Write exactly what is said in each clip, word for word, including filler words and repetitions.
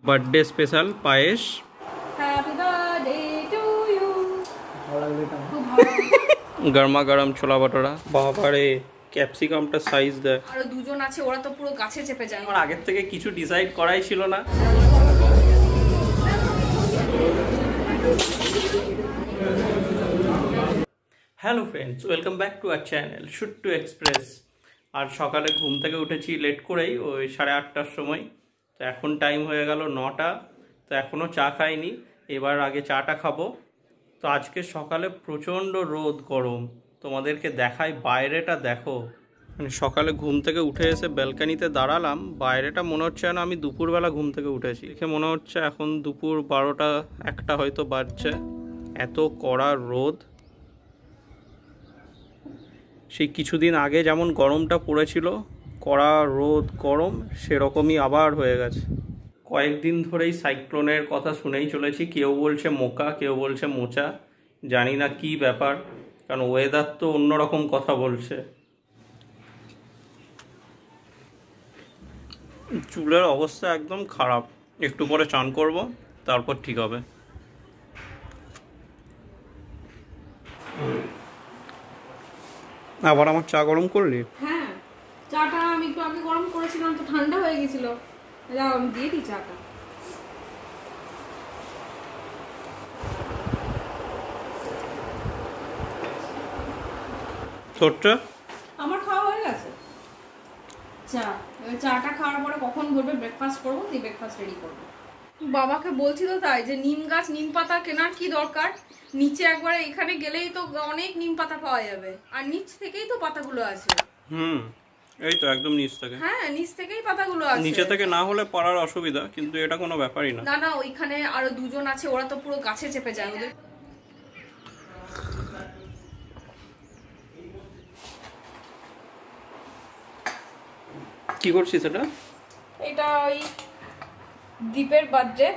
Birthday special পায়েস। Happy birthday to you. গরমা গরম ছোলা বাটোরা। বাবারে ক্যাপসিকামটা সাইজ দেয়। আর দুজন আছে, ওরা তো পুরো গাছে চেপে যায়। আমার আগের থেকে কিছু ডিসাইড করাই ছিল না। Hello friends, welcome back to our channel shoot to express. আর সকালে ঘুম থেকে উঠেছি লেট করেই, ওই সাড়ে আটটার সময়। তো এখন টাইম হয়ে গেল নটা। তো এখনও চা খাইনি, এবার আগে চাটা খাবো। তো আজকে সকালে প্রচণ্ড রোদ, গরম। তোমাদেরকে দেখাই, বাইরেটা দেখো। মানে সকালে ঘুম থেকে উঠে এসে ব্যালকানিতে দাঁড়ালাম, বাইরেটা মনে হচ্ছে না আমি দুপুরবেলা ঘুম থেকে উঠেছি। দেখে মনে হচ্ছে এখন দুপুর বারোটা একটা হয়তো বাজছে, এত কড়া রোদ। সেই কিছুদিন আগে যেমন গরমটা পড়েছিল, কড়া রোদ গরম, সেরকমই আবার হয়ে গেছে। কয়েকদিন ধরেই সাইক্লোনের কথা শুনেই চলেছি, কেউ বলছে মোকা, কেউ বলছে মোচা, জানি না কি ব্যাপার, কারণ ওয়েদার তো অন্যরকম কথা বলছে। চুলের অবস্থা একদম খারাপ, একটু পরে চান করব, তারপর ঠিক হবে। আবার আমার চা গরম করলি? হ্যাঁ, চাটা আমি একটু আগে গরম করেছিলাম, তো ঠান্ডা হয়ে গেছিল। যাও আমি দিয়ে দিই চাটা। তোরটা? আমার খাওয়া হয়ে গেছে চা। এবার চাটা খাওয়ার পরে কখন ঘুরবে ব্রেকফাস্ট করবো, তুই ব্রেকফাস্ট রেডি করবো। বাবাকে বলছি তো তাই, যে নিম গাছ নিম পাতা কেনার কি দরকার, নিচে একবারে এখানে গেলেই তো অনেক নিম পাতা পাওয়া যাবে, আর নিচ থেকেই তো পাতাগুলো আছে। হুম, এই তো একদম নিচ থেকে। হ্যাঁ, নিচ থেকেই পাতাগুলো আছে। নিচে থেকে না হলে পারার অসুবিধা, কিন্তু এটা কোনো ব্যাপারই না। না না, ওইখানে আরো দুজন আছে, ওরা তো পুরো গাছে চেপে যায়। ওদের কি করছিস এটা? এটা ওই দীপের বার্থডে,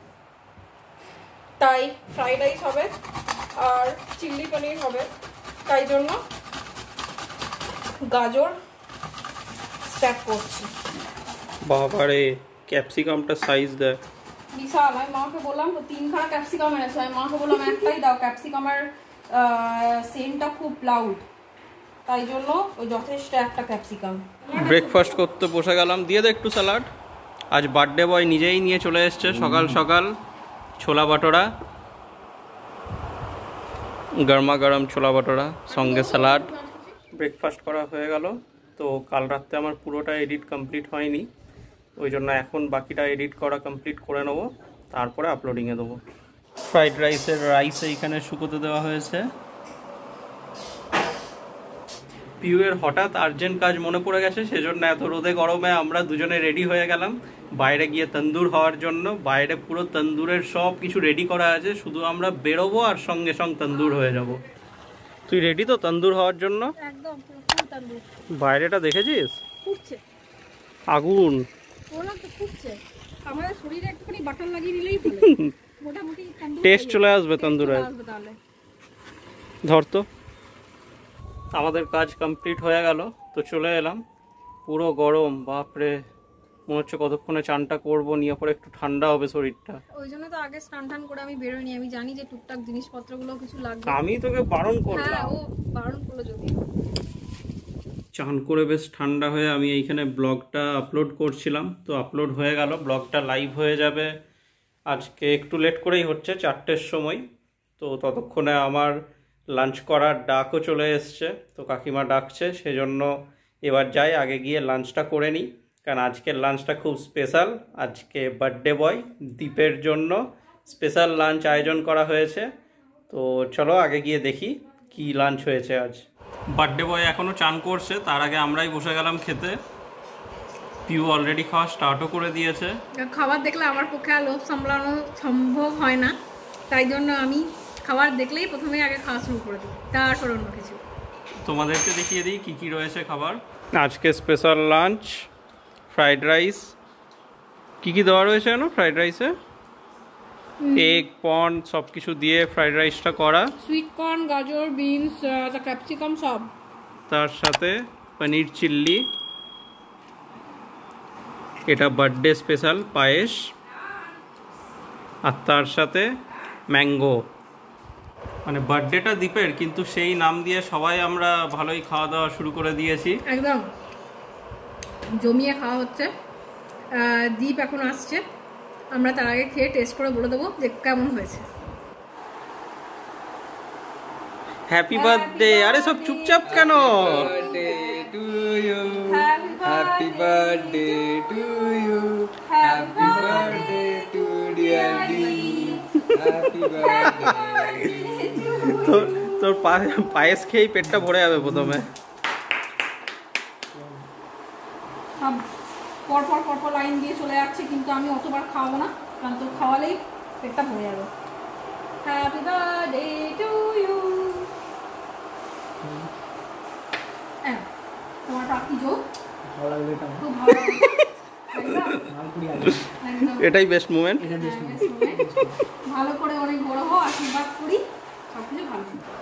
তাই ফ্রাইড রাইস হবে আর চিলি পনির হবে, তাই জন্য গাজর স্ট্যাক করছি। বাবারে ক্যাপসিকামটা সাইজ দেয় বিশাল। আমি মাকে বললাম তো তিনখানা ক্যাপসিকাম এনেছে, আমি মাকে বললাম একটাই দাও, ক্যাপসিকামের সেন্টটা খুব লাউড, তাই জন্য ওই যথেষ্ট একটা ক্যাপসিকাম। ব্রেকফাস্ট করতে বসে গেলাম, দিয়ে দে একটু স্যালাড। আজ বার্থডে বয় নিজেই নিয়ে চলে এসছে সকাল সকাল ছোলা বাটোরা, গরমা গরম ছোলা বাটোরা, সঙ্গে স্যালাড। ব্রেকফাস্ট করা হয়ে গেল। তো কাল রাত্রে আমার পুরোটা এডিট কমপ্লিট হয়নি, ওই জন্য এখন বাকিটা এডিট করা কমপ্লিট করে নেবো, তারপরে আপলোডিংয়ে দেবো। ফ্রাইড রাইসের রাইস এইখানে শুকোতে দেওয়া হয়েছে। পিউয়ের হঠাৎ আর্জেন্ট কাজ মনে পড়ে গেছে, সেজন্য এত রোদে গরমে আমরা দুজনে রেডি হয়ে গেলাম বাইরে গিয়ে তন্দুর হওয়ার জন্য। বাইরে পুরো তন্দুরের সব কিছু রেডি করা আছে, শুধু আমরা বেরোবো আর সঙ্গে সঙ্গে তন্দুর হয়ে যাব। তুই রেডি তো তন্দুর হওয়ার জন্য? একদম ফুল তন্দুর। বাইরেটা দেখেছিস? ফুটছে আগুন, ওরা তো ফুটছে। আমাদের শরীরে একটুখানি বাটার লাগিয়ে দিলেই হলো, মোটামুটি তন্দুর টেস্ট চলে আসবে তন্দুরের। তাহলে ধর তো। আমাদের কাজ কমপ্লিট হয়ে গেল, তো চলে এলাম। পুরো গরম, বাপরে, মনে হচ্ছে কতক্ষণে চানটা করবো, নিয়ে পরে একটু ঠান্ডা হবে শরীরটা। ওই জন্য তো আগে স্নান টান করে আমি বেরোইনি, আমি জানি যে টুকটাক জিনিসপত্রগুলো কিছু লাগবে। আমি তোকে বারণ করলাম। হ্যাঁ, ও বারণ করলো যদি। চান করে বেশ ঠান্ডা হয়ে আমি এইখানে ব্লগটা আপলোড করছিলাম, তো আপলোড হয়ে গেল, ব্লগটা লাইভ হয়ে যাবে আজকে। একটু লেট করেই হচ্ছে, চারটের সময়। তো ততক্ষণে আমার লাঞ্চ করার ডাকও চলে এসছে, তো কাকিমা ডাকছে, সেজন্য এবার যাই, আগে গিয়ে লাঞ্চটা করে নিই, কারণ আজকের লাঞ্চটা খুব স্পেশাল। আজকে বার্থডে বয় দীপের জন্য স্পেশাল লাঞ্চ আয়োজন করা হয়েছে। তো চলো আগে গিয়ে দেখি কি লাঞ্চ হয়েছে আজ। বার্থডে বয় এখনও চান করছে, তার আগে আমরাই বসে গেলাম খেতে। পিউ অলরেডি খাওয়া স্টার্টও করে দিয়েছে। খাবার দেখলে আমার পক্ষে আর লোভ সামলানো সম্ভব হয় না, তাই জন্য আমি খাবার দেখলেই প্রথমেই আগে খাওয়া শুরু করে দিই, তারপর অন্য কিছু। তোমাদেরকে দেখিয়ে দিই কী কী রয়েছে খাবার। আজকে স্পেশাল লাঞ্চ, ফ্রাইড রাইস। কী কী দেওয়া রয়েছে জানো ফ্রাইড রাইসে? এগ, পর্ন সব কিছু দিয়ে ফ্রাইড রাইসটা করা। সুইট কর্ন, গাজর, বিনস, ক্যাপসিকাম সব। তার সাথে পনির চিল্লি। এটা বার্থডে স্পেশাল পায়েস। আর তার সাথে ম্যাঙ্গো। মানে বার্থডেটা দীপের, কিন্তু সেই নাম দিয়ে সবাই আমরা ভালোই খাওয়া দাওয়া শুরু করে দিয়েছি। একদম জমিয়ে খাওয়া হচ্ছে। দীপ এখন আসছে, আমরা তার আগে খেয়ে টেস্ট করে বলে দেবো যে কেমন হয়েছে। Happy birthday. আরে সব চুপচাপ কেন? Happy birthday to you. Happy birthday to dear Deep. Happy birthday. তোর তোর পায়েস খেয়েই পেটটা ভরে যাবে প্রথমে। সব পরপর পরপর লাইন দিয়ে চলে যাচ্ছে, কিন্তু আমি অতবার খাওয়াবো না, কারণ তোর খাওয়ালেই পেটটা ভরে যাবে। Happy birthday to you. হ্যাঁ, তোমার টাকি যোগ ভালো লাগবে, খুব ভালো লাগবে। এটাই বেস্ট মোমেন্ট। ভালো করে অনেক বড় হও, আশীর্বাদ করি, সবকিছু ভালো।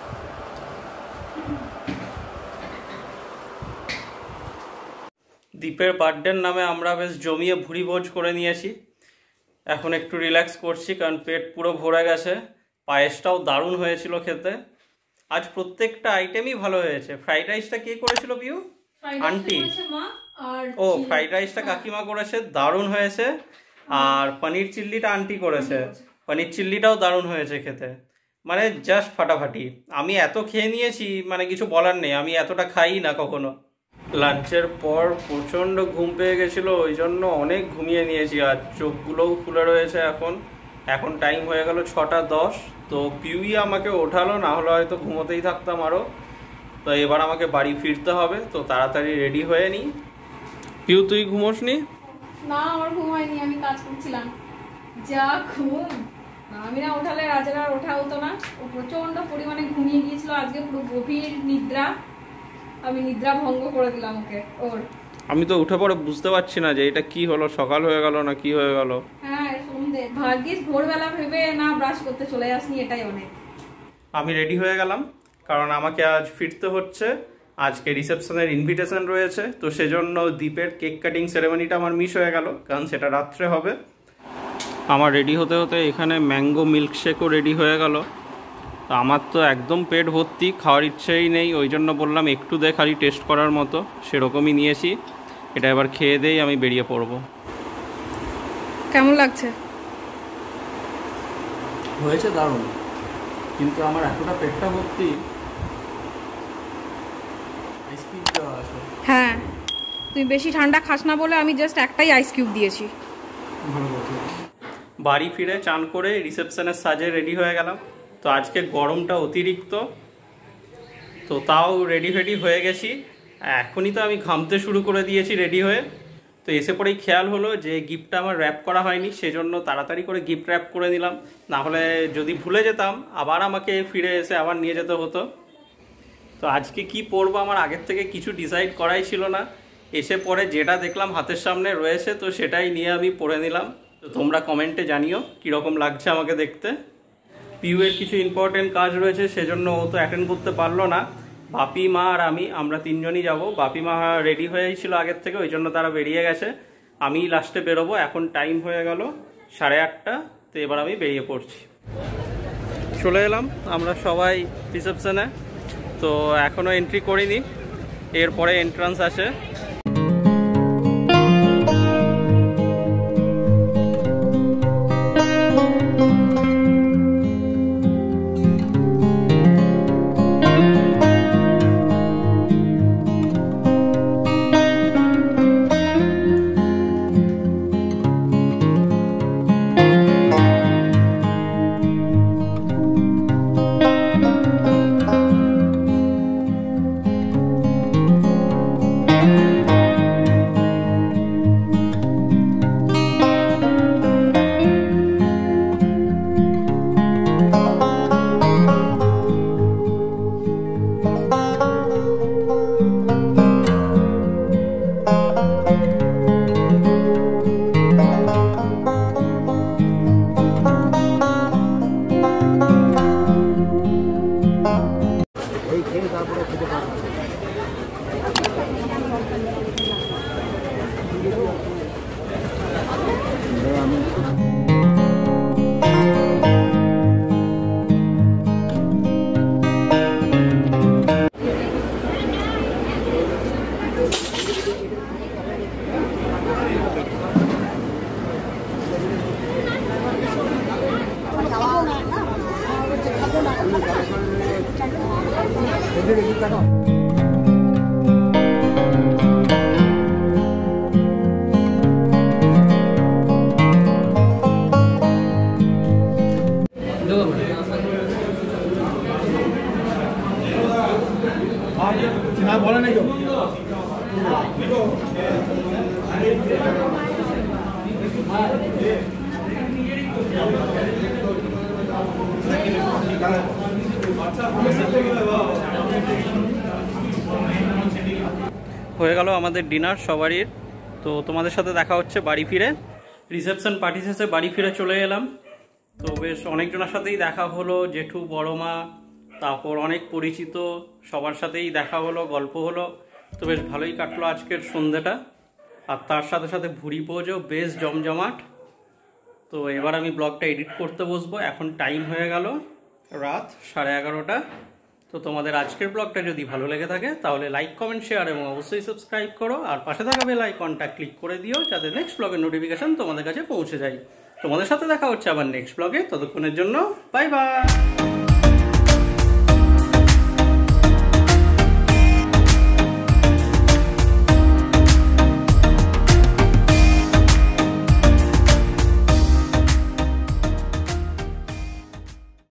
দীপের বার্থডের নামে আমরা বেশ জমিয়ে ভুড়ি ভোজ করে নিয়েছি। এখন একটু রিল্যাক্স করছি, কারণ পেট পুরো ভরে গেছে। পায়েসটাও দারুণ হয়েছিল খেতে। আজ প্রত্যেকটা আইটেমই ভালো হয়েছে। ফ্রাইড রাইসটা কে করেছিল পিউ? আন্টি। ও, ফ্রাইড রাইসটা কাকিমা করেছে, দারুণ হয়েছে। আর পনির চিল্লিটা আন্টি করেছে, পনির চিল্লিটাও দারুণ হয়েছে খেতে। মানে জাস্ট ফাটাফাটি। আমি এত খেয়ে নিয়েছি, মানে কিছু বলার নেই। আমি এতটা খাই না কখনো। লাঞ্চের পর প্রচণ্ড ঘুম পেয়ে গেছিলো, ওই জন্য অনেক ঘুমিয়ে নিয়েছি। আর চোখগুলোও খুলে রয়েছে এখন। এখন টাইম হয়ে গেল ছটা দশ। তো পিউই আমাকে ওঠালো, না হলে হয়তো ঘুমোতেই থাকতাম আরও। তো এবার আমাকে বাড়ি ফিরতে হবে, তো তাড়াতাড়ি রেডি হয়ে নিই। পিউ, তুই ঘুমোস নি? না, আমার ঘুম হয়নি, আমি কাজ করছিলাম। যা ঘুম! আমি না ওঠালে রাজার আর ওঠা হতো না। ও প্রচন্ড পরিমাণে ঘুমিয়ে গিয়েছিল আজকে, পুরো গভীর নিদ্রা। আমি নিদ্রা ভঙ্গ করে দিলাম ওকে ওর। আমি তো উঠে পড়ে বুঝতে পারছি না যে এটা কি হলো, সকাল হয়ে গেল না কি হয়ে গেল। হ্যাঁ, সন্ধ্যে। ভাগ্যিস ভোরবেলা ভেবে না ব্রাশ করতে চলে আসনি, এটাই অনেক। আমি রেডি হয়ে গেলাম, কারণ আমাকে আজ ফিরতে হচ্ছে। আজকে রিসেপশনের ইনভিটেশন রয়েছে, তো সেজন্য দীপের কেক কাটিং সেরেমনিটা আমার মিস হয়ে গেল, কারণ সেটা রাত্রে হবে। আমার রেডি হতে হতে এখানে ম্যাঙ্গো মিল্কশেকও রেডি হয়ে গেল। তো আমার তো একদম পেট ভর্তি, খাওয়ার ইচ্ছেই নেই। ওই জন্য বললাম একটু দে, খালি টেস্ট করার মতো। সেরকমই নিয়েছি। এটা এবার খেয়ে দেই, আমি বেরিয়ে পড়ব। কেমন লাগছে? হয়েছে দারুণ, কিন্তু আমার এতটা পেটটা ভর্তি। হ্যাঁ, তুই বেশি ঠান্ডা খাস না বলে আমি জাস্ট একটাই আইস কিউব দিয়েছি। বাড়ি ফিরে চান করে রিসেপশনের সাজে রেডি হয়ে গেলাম। তো আজকে গরমটা অতিরিক্ত, তো তাও রেডি ফেডি হয়ে গেছি। এখনই তো আমি ঘামতে শুরু করে দিয়েছি রেডি হয়ে। তো এসে পরেই খেয়াল হলো যে গিফটটা আমার র্যাপ করা হয়নি, সেজন্য তাড়াতাড়ি করে গিফট র্যাপ করে নিলাম। না হলে যদি ভুলে যেতাম, আবার আমাকে ফিরে এসে আবার নিয়ে যেতে হতো। তো আজকে কি পরবো আমার আগের থেকে কিছু ডিসাইড করাই ছিল না। এসে পরে যেটা দেখলাম হাতের সামনে রয়েছে, তো সেটাই নিয়ে আমি পরে নিলাম। তো তোমরা কমেন্টে জানিও কীরকম লাগছে আমাকে দেখতে। পিউয়ের কিছু ইম্পর্টেন্ট কাজ রয়েছে, সেজন্য ও তো অ্যাটেন্ড করতে পারলো না। বাপি, মা আর আমি, আমরা তিনজনই যাব। বাপি মা রেডি হয়েছিল আগের থেকে, ওই জন্য তারা বেরিয়ে গেছে। আমি লাস্টে বেরোবো। এখন টাইম হয়ে গেল সাড়ে আটটা। তো এবার আমি বেরিয়ে পড়ছি। চলে এলাম আমরা সবাই রিসেপশনে। তো এখনও এন্ট্রি করিনি, এরপরে এন্ট্রান্স আছে। দেখো না বলে নাই হয়ে গেল আমাদের ডিনার সবারই। তো তোমাদের সাথে দেখা হচ্ছে বাড়ি ফিরে। রিসেপশন পার্টি শেষে বাড়ি ফিরে চলে এলাম। তো বেশ অনেকজনের সাথেই দেখা হলো, জেঠু, বড় মা, তারপর অনেক পরিচিত সবার সাথেই দেখা হলো, গল্প হলো। তো বেশ ভালোই কাটলো আজকের সন্ধ্যাটা। আর তার সাথে সাথে ভুড়ি ভোজও বেশ জমজমাট। তো এবার আমি ব্লগটা এডিট করতে বসবো। এখন টাইম হয়ে গেল রাত সাড়ে এগারোটা। তো তোমাদের আজকের ব্লগটা যদি ভালো লেগে থাকে তাহলে লাইক, কমেন্ট, শেয়ার এবং অবশ্যই সাবস্ক্রাইব করো। আর পাশে থাকা বেল আইকনটা ক্লিক করে দিও যাতে নেক্সট ব্লগের নোটিফিকেশন তোমাদের কাছে পৌঁছে যায়। তোমাদের সাথে দেখা হচ্ছে আবার নেক্সট ব্লগে। ততক্ষণের জন্য বাই বাই।